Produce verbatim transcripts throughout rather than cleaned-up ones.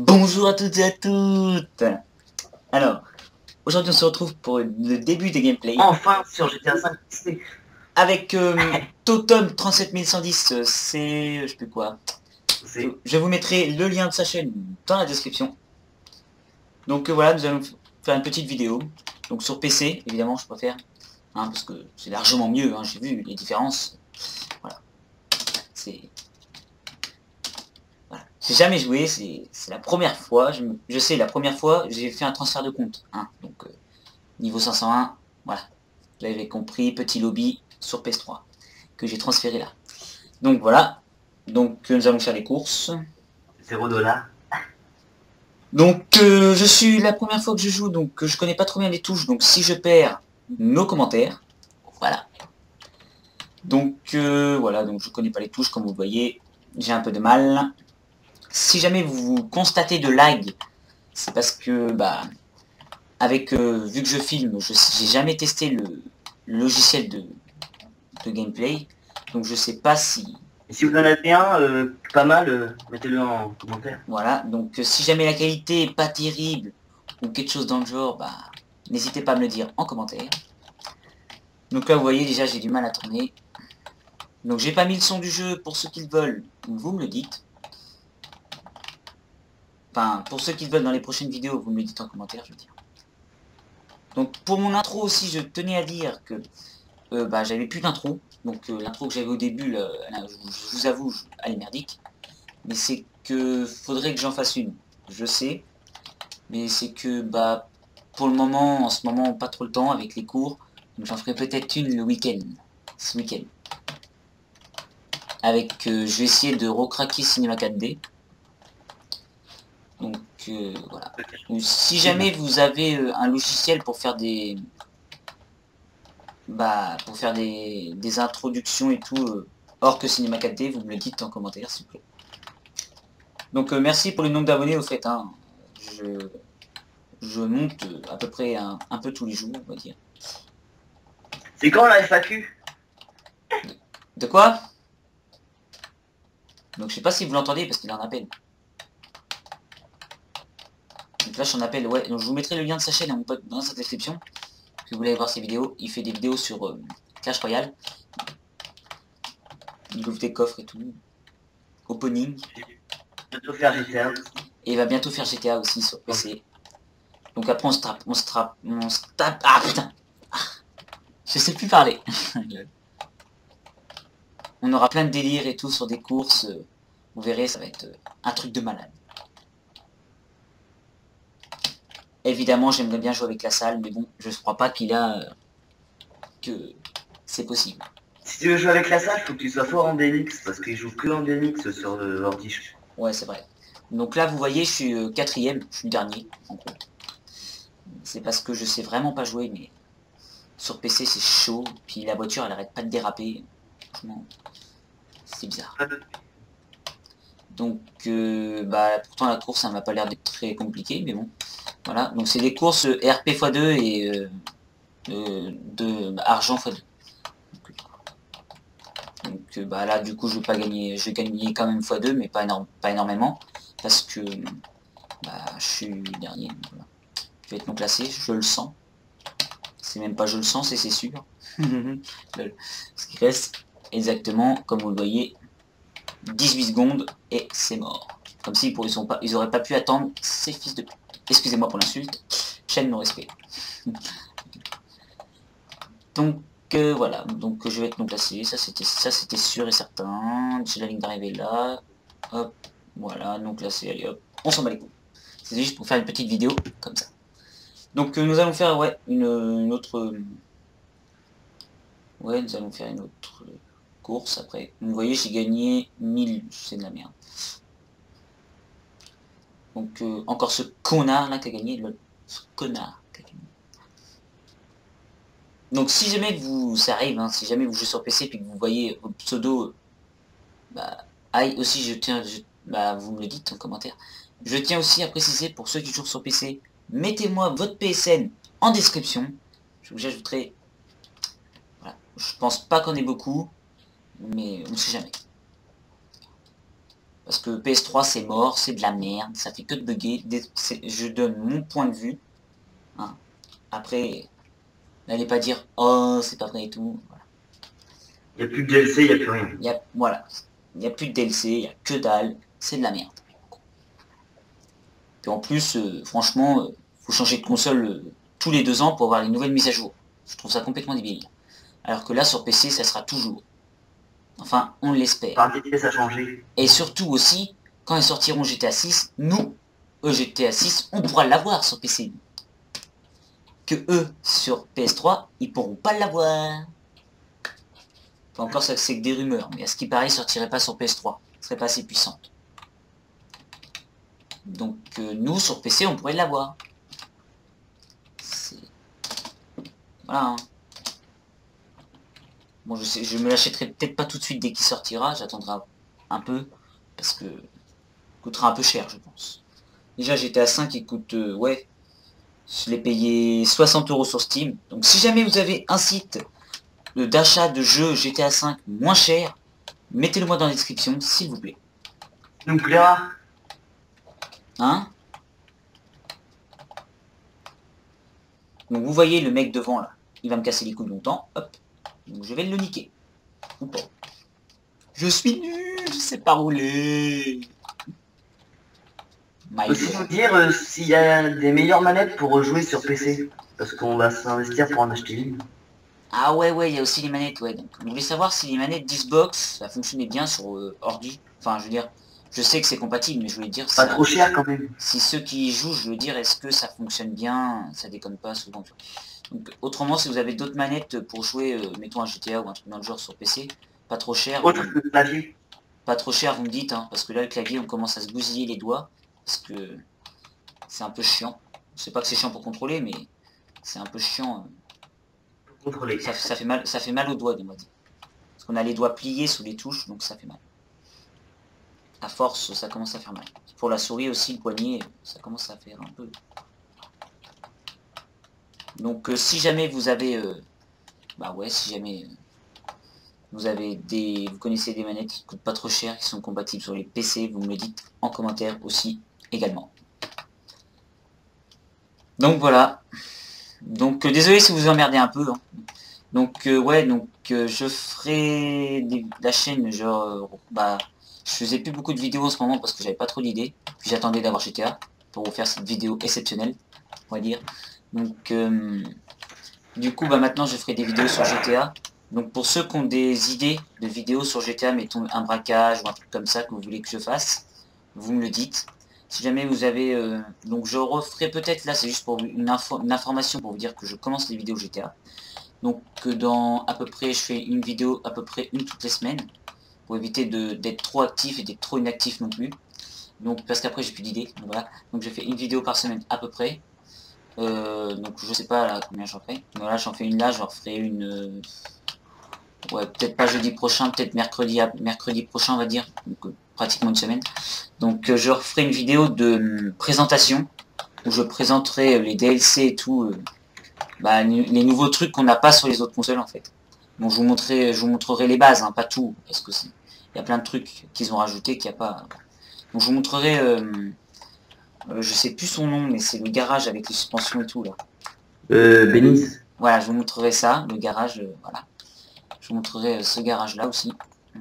Bonjour à toutes et à toutes. Alors, aujourd'hui on se retrouve pour le début des gameplays. Enfin sur G T A cinq X T. Avec euh, Totom trente-sept mille cent dix, euh, c'est... je sais plus quoi. Je, je vous mettrai le lien de sa chaîne dans la description. Donc euh, voilà, nous allons faire une petite vidéo. Donc sur P C, évidemment, je préfère. Hein, parce que c'est largement mieux, hein, j'ai vu les différences. Voilà. C'est... Voilà. J'ai jamais joué, c'est la première fois. Je, je sais, la première fois, j'ai fait un transfert de compte. Hein, donc, euh, niveau cinq cent un, voilà. Vous l'avez compris, petit lobby sur P S trois. Que j'ai transféré là. Donc voilà. Donc euh, nous allons faire les courses. zéro dollar. Donc euh, je suis la première fois que je joue, donc euh, je connais pas trop bien les touches. Donc si je perds, nos commentaires. Voilà. Donc euh, voilà, donc je connais pas les touches, comme vous voyez. J'ai un peu de mal. Si jamais vous constatez de lag, c'est parce que, bah, avec, euh, vu que je filme, je j'ai jamais testé le, le logiciel de, de gameplay, donc je sais pas si... Et si vous en avez un, euh, pas mal, euh, mettez-le en commentaire. Voilà, donc euh, si jamais la qualité est pas terrible, ou quelque chose dans le genre, bah, n'hésitez pas à me le dire en commentaire. Donc là, vous voyez, déjà, j'ai du mal à tourner. Donc j'ai pas mis le son du jeu, pour ceux qui le veulent, vous me le dites. Enfin, pour ceux qui le veulent dans les prochaines vidéos, vous me le dites en commentaire, je veux dire. Donc pour mon intro aussi, je tenais à dire que euh, bah, j'avais plus d'intro. Donc euh, l'intro que j'avais au début, là, là, je, je vous avoue, je, elle est merdique. Mais c'est que faudrait que j'en fasse une. Je sais. Mais c'est que bah pour le moment, en ce moment, pas trop le temps avec les cours. Donc j'en ferai peut-être une le week-end. Ce week-end. Avec, euh, je vais essayer de recraquer Cinema quatre D. Donc euh, voilà. Donc, si jamais vous avez euh, un logiciel pour faire des... Bah, pour faire des, des introductions et tout, euh, hors que Cinema quatre D, vous me le dites en commentaire s'il vous plaît. Donc euh, merci pour le nombre d'abonnés au fait, hein. Je, je monte à peu près un, un peu tous les jours, on va dire. C'est quand la F A Q? De, de quoi? Donc je sais pas si vous l'entendez parce qu'il en appelle. Donc là j'en appelle, ouais, donc je vous mettrai le lien de sa chaîne à mon pote dans sa description. Si vous voulez voir ses vidéos, il fait des vidéos sur euh, Clash Royale. Il ouvre des coffres et tout. Opening. Bientôt faire G T A aussi. Et il va bientôt faire G T A aussi sur P C. Donc après on se tape, on se tape, on se tape... Ah putain, je sais plus parler. On aura plein de délires et tout sur des courses. Vous verrez, ça va être un truc de malade. Évidemment, j'aimerais bien jouer avec la salle, mais bon, je ne crois pas qu'il a... que c'est possible. Si tu veux jouer avec la salle, faut que tu sois fort en D M X, parce qu'il joue que en D M X sur l'ordi. Ouais, c'est vrai. Donc là, vous voyez, je suis euh, quatrième, je suis dernier, en gros. C'est parce que je sais vraiment pas jouer, mais sur P C, c'est chaud. Puis la voiture, elle arrête pas de déraper. Franchement, c'est bizarre. Donc, euh, bah, pourtant la course, ça m'a pas l'air d'être très compliqué, mais bon. Voilà, donc c'est des courses R P fois deux et euh, euh, de argent fois deux. Donc euh, bah là, du coup, je vais pas gagner, je vais gagner quand même fois deux, mais pas, énorme, pas énormément, parce que bah, je suis dernier. Voilà. Je vais être non classé, je le sens. C'est même pas je le sens, c'est c'est sûr. Ce qui reste exactement, comme vous le voyez, dix-huit secondes et c'est mort. Comme s'ils ils sont pas, ils auraient pas pu attendre ces fils de... Excusez-moi pour l'insulte, chaîne mon respect. Donc euh, voilà, donc je vais être non classé, ça c'était ça c'était sûr et certain. J'ai la ligne d'arrivée là. Hop, voilà, non classé, allez hop, on s'en bat les couilles. C'est juste pour faire une petite vidéo comme ça. Donc euh, nous allons faire ouais une, une autre. Euh, ouais, nous allons faire une autre euh, course après. Vous voyez, j'ai gagné mille, c'est de la merde. Donc euh, encore ce connard là qui a gagné, le, ce connard qui a gagné. Donc si jamais vous, ça arrive, hein, si jamais vous jouez sur P C puis que vous voyez vos pseudos, bah, aïe, aussi je tiens, je, bah, vous me le dites en commentaire. Je tiens aussi à préciser pour ceux qui jouent sur P C, mettez-moi votre P S N en description. Je vous ajouterai, voilà, je pense pas qu'on ait beaucoup, mais on sait jamais. Parce que P S trois c'est mort, c'est de la merde, ça fait que de bugger. Je donne mon point de vue. Hein. Après, n'allez pas dire oh c'est pas vrai et tout. Voilà. Il n'y a plus de D L C, il n'y a plus rien. Y a, voilà. Il n'y a plus de D L C, il n'y a que dalle, c'est de la merde. Puis en plus, euh, franchement, euh, faut changer de console euh, tous les deux ans pour avoir les nouvelles mises à jour. Je trouve ça complètement débile. Alors que là, sur P C, ça sera toujours. Enfin, on l'espère. Par D P S a changé. Et surtout aussi, quand ils sortiront G T A six, nous, eux, G T A six, on pourra l'avoir sur P C. Que eux, sur P S trois, ils pourront pas l'avoir. Enfin, encore ça, c'est que des rumeurs, mais à ce qui paraît, il sortirait pas sur P S trois. Ce serait pas assez puissante. Donc, euh, nous, sur P C, on pourrait l'avoir. Voilà. Hein. Bon, je sais, je me l'achèterai peut-être pas tout de suite dès qu'il sortira. J'attendrai un peu. Parce que... Il coûtera un peu cher, je pense. Déjà, G T A cinq, il coûte... Euh, ouais. Je l'ai payé soixante euros sur Steam. Donc, si jamais vous avez un site d'achat de jeux G T A cinq moins cher, mettez-le moi dans la description, s'il vous plaît. Ça nous plaira. Hein? Donc, vous voyez le mec devant, là. Il va me casser les couilles longtemps. Hop. Donc, je vais le niquer. Ou pas. Je suis nul, je sais pas rouler. Peux-tu nous dire euh, s'il y a des meilleures manettes pour jouer sur P C? Parce qu'on va s'investir pour en acheter une. Ah ouais, ouais, il y a aussi les manettes, ouais. Donc, vous voulez savoir si les manettes d'Xbox, ça fonctionnait bien sur euh, ordi. Enfin, je veux dire, je sais que c'est compatible, mais je voulais dire... Pas si, trop cher quand même. Si ceux qui y jouent, je veux dire, est-ce que ça fonctionne bien? Ça déconne pas souvent. Donc, autrement, si vous avez d'autres manettes pour jouer, euh, mettons un G T A ou un truc dans le genre sur P C, pas trop cher. Autre que le clavier. Pas trop cher, vous me dites, hein, parce que là, le clavier, on commence à se bousiller les doigts. Parce que c'est un peu chiant. Je sais pas que c'est chiant pour contrôler, mais c'est un peu chiant. Pour contrôler. Ça, ça, fait mal, ça fait mal aux doigts, on va dire. Parce qu'on a les doigts pliés sous les touches, donc ça fait mal. À force, ça commence à faire mal. Pour la souris aussi, le poignet, ça commence à faire un peu... Donc euh, si jamais vous avez... Euh, bah ouais, si jamais... Euh, vous avez des... Vous connaissez des manettes qui coûtent pas trop cher, qui sont compatibles sur les P C, vous me le dites en commentaire aussi, également. Donc voilà. Donc euh, désolé si vous emmerdez un peu. Hein. Donc euh, ouais, donc euh, je ferai des, la chaîne, genre... Euh, bah... Je faisais plus beaucoup de vidéos en ce moment parce que j'avais pas trop d'idées. Puis j'attendais d'avoir G T A pour vous faire cette vidéo exceptionnelle, on va dire. Donc, euh, du coup, bah maintenant je ferai des vidéos sur G T A. Donc pour ceux qui ont des idées de vidéos sur G T A, mettons un braquage ou un truc comme ça que vous voulez que je fasse, vous me le dites. Si jamais vous avez... Euh, donc je referai peut-être, là c'est juste pour une, info, une information pour vous dire que je commence les vidéos G T A. Donc dans à peu près, je fais une vidéo à peu près une toutes les semaines. Pour éviter d'être trop actif et d'être trop inactif non plus. Donc parce qu'après j'ai plus d'idées. Donc voilà. Donc je fais une vidéo par semaine à peu près. Euh, donc je sais pas là combien j'en fais. Voilà, j'en fais une là, j'en ferai une. Euh, ouais, peut-être pas jeudi prochain, peut-être mercredi mercredi prochain on va dire. Donc euh, pratiquement une semaine. Donc euh, je referai une vidéo de euh, présentation où je présenterai les D L C et tout. Euh, bah, les nouveaux trucs qu'on n'a pas sur les autres consoles en fait. Bon, je vous montrerai, je vous montrerai les bases, hein, pas tout, parce que il y a plein de trucs qu'ils ont rajouté qu'il n'y a pas. Donc je vous montrerai, euh, euh, je sais plus son nom, mais c'est le garage avec les suspensions et tout là. Euh, Bénis. Voilà, je vous montrerai ça, le garage, euh, voilà. Je vous montrerai euh, ce garage là aussi.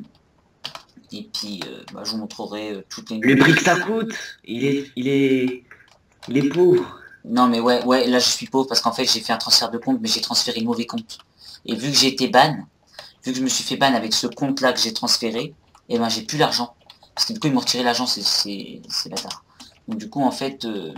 Et puis, euh, bah, je vous montrerai euh, toutes les. Le prix que ça coûte, il est, il est, il est pauvre. Non mais ouais, ouais, là je suis pauvre parce qu'en fait j'ai fait un transfert de compte, mais j'ai transféré le mauvais compte. Et vu que j'ai été ban, vu que je me suis fait ban avec ce compte là que j'ai transféré, et ben j'ai plus l'argent. Parce que du coup ils m'ont retiré l'argent, c'est bâtard. Donc du coup en fait, euh,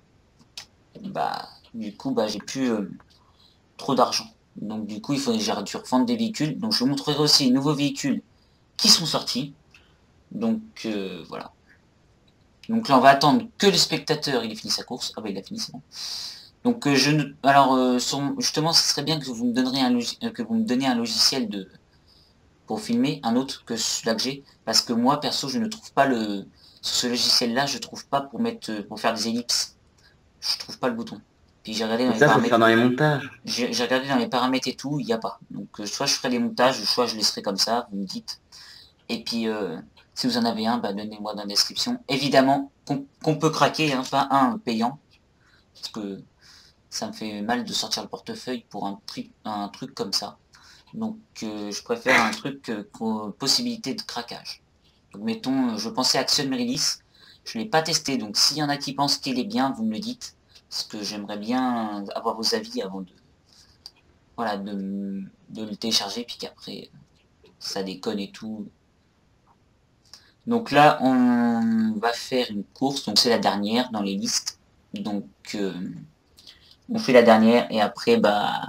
bah du coup bah j'ai plus euh, trop d'argent. Donc du coup il faut j'ai dû revendre des véhicules. Donc je vous montrerai aussi les nouveaux véhicules qui sont sortis. Donc euh, voilà. Donc là on va attendre que le spectateur il ait fini sa course. Ah bah il a fini, c'est bon. Donc euh, je ne... alors euh, sur... justement ce serait bien que vous me donnerez un log... que vous me donniez un logiciel de pour filmer, un autre que celui-là que j'ai, parce que moi perso je ne trouve pas le sur ce logiciel là, je trouve pas pour mettre pour faire des ellipses. Je trouve pas le bouton. Puis j'ai regardé dans les Ça, faut paramètres. faire dans les montages. J'ai regardé dans les paramètres et tout, il n'y a pas. Donc euh, soit je ferai des montages, soit je laisserai comme ça, vous me dites. Et puis euh, Si vous en avez un, bah, donnez-moi dans la description. Évidemment, qu'on qu'on peut craquer, hein, pas un payant. Parce que ça me fait mal de sortir le portefeuille pour un truc, un truc comme ça. Donc euh, je préfère un truc euh, possibilité de craquage. Donc mettons, je pensais Action Merilis. Je ne l'ai pas testé, donc s'il y en a qui pensent qu'il est bien, vous me le dites. Parce que j'aimerais bien avoir vos avis avant de... Voilà, de, de le télécharger, puis qu'après, ça déconne et tout. Donc là, on va faire une course, donc c'est la dernière dans les listes. Donc, euh, on fait la dernière, et après, bah...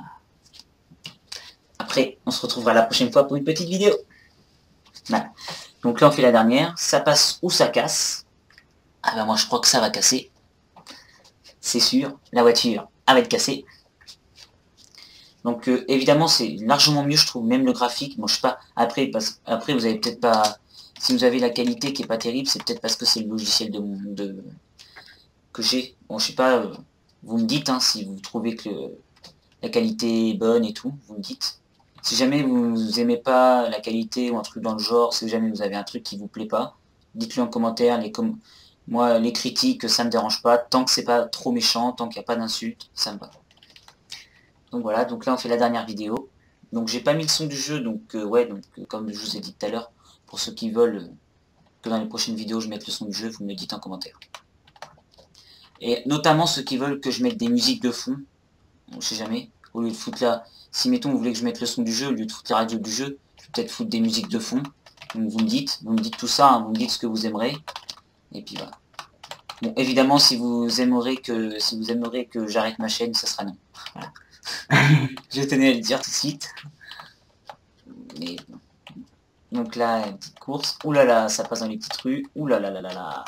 Après, on se retrouvera la prochaine fois pour une petite vidéo. Voilà. Donc là, on fait la dernière. Ça passe ou ça casse. Ah bah moi, je crois que ça va casser. C'est sûr, la voiture, elle va être cassée. Donc euh, évidemment, c'est largement mieux, je trouve, même le graphique. Bon, je sais pas, après, parce, après vous avez peut-être pas... Si vous avez la qualité qui est pas terrible, c'est peut-être parce que c'est le logiciel de, de que j'ai. Bon, je sais pas, euh, vous me dites, hein, si vous trouvez que le, la qualité est bonne et tout, vous me dites. Si jamais vous aimez pas la qualité ou un truc dans le genre, si jamais vous avez un truc qui vous plaît pas, dites-le en commentaire. Les com Moi, les critiques, ça me dérange pas. Tant que c'est pas trop méchant, tant qu'il n'y a pas d'insultes, ça me va. Donc voilà, donc là on fait la dernière vidéo. Donc j'ai pas mis le son du jeu, donc euh, ouais, donc euh, comme je vous ai dit tout à l'heure, pour ceux qui veulent euh, que dans les prochaines vidéos je mette le son du jeu, vous me le dites en commentaire. Et notamment ceux qui veulent que je mette des musiques de fond, on sait jamais, au lieu de foutre là, si mettons vous voulez que je mette le son du jeu, au lieu de foutre la radio du jeu, je vais peut-être foutre des musiques de fond. Donc vous me dites, vous me dites tout ça, hein, vous me dites ce que vous aimerez, et puis voilà. Bon, évidemment si vous aimeriez que si vous aimeriez que j'arrête ma chaîne, ça sera non. Voilà. Je tenais à le dire tout de suite. Mais... Donc là, une petite course. Ouh là là, ça passe dans les petites rues. Ouh là là là là là.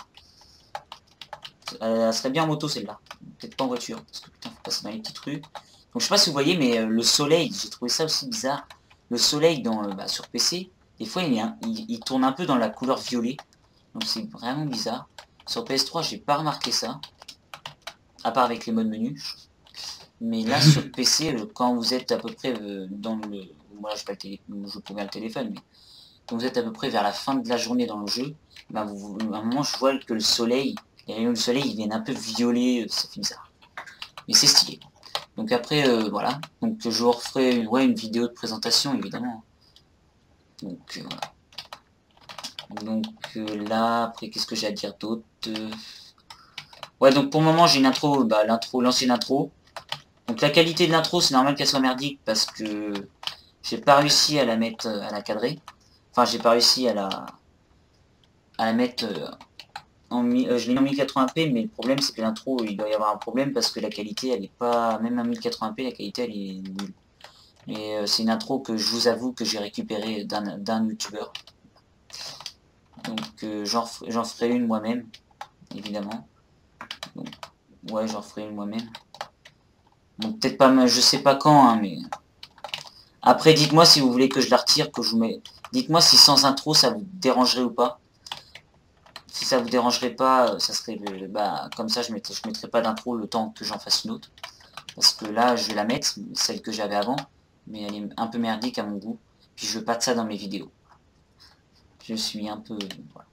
Elle serait bien en moto celle-là. Peut-être pas en voiture. Parce que putain, faut passer dans les petites rues. Donc je sais pas si vous voyez, mais euh, le soleil, j'ai trouvé ça aussi bizarre. Le soleil dans, euh, bah, sur P C, des fois il, est un, il, il tourne un peu dans la couleur violet. Donc c'est vraiment bizarre. Sur P S trois, j'ai pas remarqué ça. À part avec les modes menus. Mais là sur P C, euh, quand vous êtes à peu près euh, dans le... Moi je pas télé... je joue pas bien le téléphone, mais quand vous êtes à peu près vers la fin de la journée dans le jeu, ben vous... à un moment je vois que le soleil, les rayons du soleil ils viennent un peu violet, ça fait bizarre. Mais c'est stylé. Donc après euh, voilà, donc je vous referai ouais, une vidéo de présentation évidemment. Donc euh, voilà. Donc euh, là, après qu'est-ce que j'ai à dire d'autre euh... Ouais donc pour le moment j'ai une intro, bah l'intro, l'ancienne intro. Donc la qualité de l'intro, c'est normal qu'elle soit merdique parce que j'ai pas réussi à la mettre, à la cadrer. Enfin, j'ai pas réussi à la, à la mettre en, euh, je l'ai mis en mille quatre-vingts p, mais le problème c'est que l'intro, il doit y avoir un problème parce que la qualité, elle est pas, même à mille quatre-vingts p, la qualité, elle est nulle. Mais euh, c'est une intro que je vous avoue que j'ai récupérée d'un youtubeur. Donc euh, j'en ferai une moi-même, évidemment. Donc, ouais, j'en ferai une moi-même. Bon, peut-être pas, je sais pas quand, hein, mais... Après, dites-moi si vous voulez que je la retire, que je vous mets... Dites-moi si sans intro, ça vous dérangerait ou pas. Si ça vous dérangerait pas, ça serait... Bah, comme ça, je ne je mettrai pas d'intro le temps que j'en fasse une autre. Parce que là, je vais la mettre, celle que j'avais avant. Mais elle est un peu merdique à mon goût. Puis je veux pas de ça dans mes vidéos. Je suis un peu... Voilà.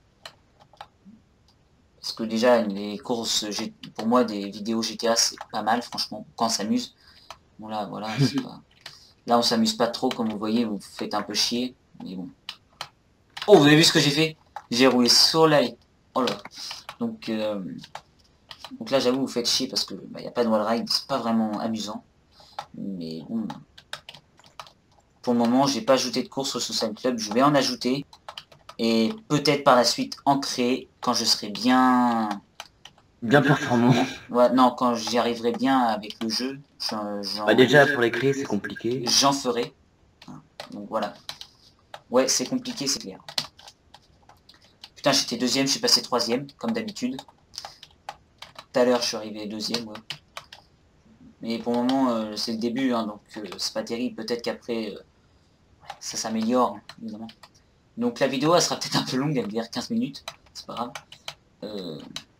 Parce que déjà, les courses, pour moi, des vidéos G T A, c'est pas mal, franchement, quand on s'amuse. Bon là, voilà, c'est pas... Là, on s'amuse pas trop, comme vous voyez, vous faites un peu chier, mais bon. Oh, vous avez vu ce que j'ai fait? J'ai roulé sur la... Oh là. Donc, euh... Donc là, j'avoue, vous faites chier parce que bah, y a pas de wall ride, c'est pas vraiment amusant. Mais bon. Pour le moment, j'ai pas ajouté de course au Social Club, je vais en ajouter. Et peut-être par la suite en créer quand je serai bien... Bien performant. Ouais, non, quand j'y arriverai bien avec le jeu, bah déjà, pour les créer, c'est compliqué. J'en ferai. Donc voilà. Ouais, c'est compliqué, c'est clair. Putain, j'étais deuxième, je suis passé troisième, comme d'habitude. Tout à l'heure, je suis arrivé deuxième, ouais. Mais pour le moment, euh, c'est le début, hein, donc euh, c'est pas terrible. Peut-être qu'après, euh, ça s'améliore, évidemment. Donc la vidéo, elle sera peut-être un peu longue, elle va dire quinze minutes. C'est pas grave. Euh...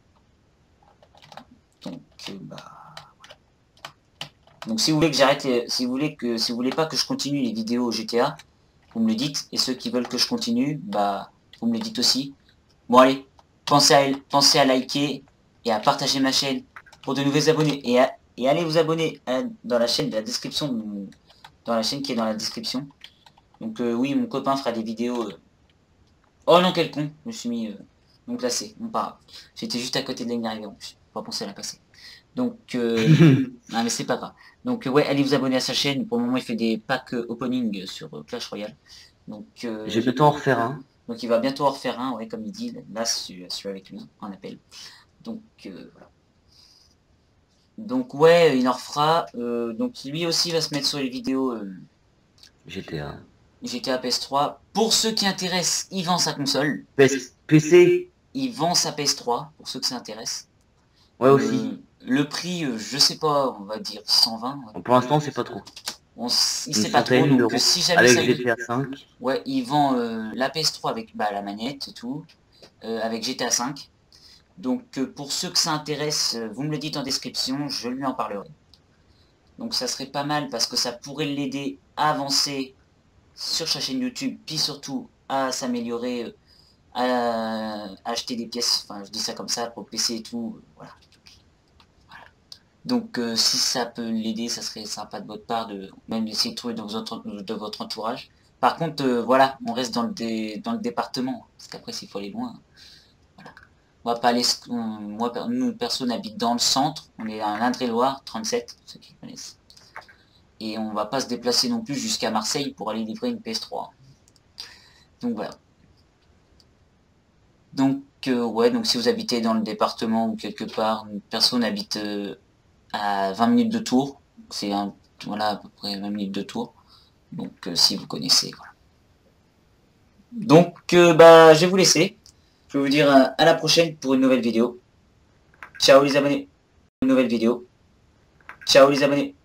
Donc, euh, bah... Voilà. Donc si vous voulez que j'arrête, les... si vous voulez que, si vous voulez pas que je continue les vidéos G T A, vous me le dites. Et ceux qui veulent que je continue, bah... vous me le dites aussi. Bon allez, pensez à, pensez à liker et à partager ma chaîne pour de nouveaux abonnés. Et, à, et allez vous abonner à, dans la chaîne de la description, dans la chaîne qui est dans la description. Donc euh, oui, mon copain fera des vidéos... Euh... Oh non, quel con, je me suis mis... Euh... Donc là c'est, bon, pas grave. J'étais juste à côté de la ligne d'arrivée, je n'ai pas pensé à la passer. Donc, euh... non mais c'est pas grave. Donc euh, ouais, allez vous abonner à sa chaîne. Pour le moment, il fait des packs euh, opening sur euh, Clash Royale. Donc, euh... j'ai bientôt en refaire un. Donc il va bientôt en refaire un, ouais, comme il dit. Là, je suis avec lui en appel. Donc euh, voilà. Donc ouais, il en refera. Euh, donc lui aussi va se mettre sur les vidéos euh, G T A. G T A P S trois. Pour ceux qui intéressent, il vend sa console. P C. Il vend sa P S trois, pour ceux que ça intéresse. Ouais, euh, aussi. Le prix, euh, je sais pas, on va dire cent vingt. Ouais. Pour l'instant, c'est pas trop. On, il sait pas trop, donc si jamais avec ça... G T A cinq. Ouais, il vend euh, la P S trois avec bah, la manette et tout, euh, avec G T A cinq. Donc euh, pour ceux que ça intéresse, euh, vous me le dites en description, je lui en parlerai. Donc ça serait pas mal parce que ça pourrait l'aider à avancer sur sa chaîne YouTube, puis surtout à s'améliorer, euh, à, à acheter des pièces, enfin je dis ça comme ça, pour P C et tout, euh, voilà. Voilà. Donc euh, si ça peut l'aider, ça serait sympa de votre part de même d'essayer de trouver dans votre, de votre entourage. Par contre, euh, voilà, on reste dans le, dé, dans le département, parce qu'après s'il faut aller loin, voilà. On va pas aller, on, moi, nous, personne habite dans le centre, on est à l'Indre-et-Loire, trente-sept, ceux qui connaissent. Et on va pas se déplacer non plus jusqu'à Marseille pour aller livrer une P S trois. Donc voilà. Donc euh, ouais, donc si vous habitez dans le département ou quelque part, une personne habite euh, à vingt minutes de Tours, c'est un, voilà, à peu près vingt minutes de Tours. Donc euh, si vous connaissez, voilà. Donc euh, bah je vais vous laisser. Je vais vous dire à, à la prochaine pour une nouvelle vidéo. Ciao les abonnés. Une nouvelle vidéo. Ciao les abonnés.